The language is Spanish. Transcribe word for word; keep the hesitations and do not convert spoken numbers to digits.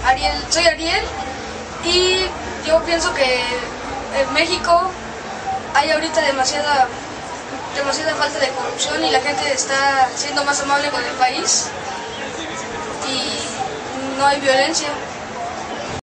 Ariel, soy Ariel y yo pienso que en México hay ahorita demasiada, demasiada falta de corrupción y la gente está siendo más amable con el país y no hay violencia.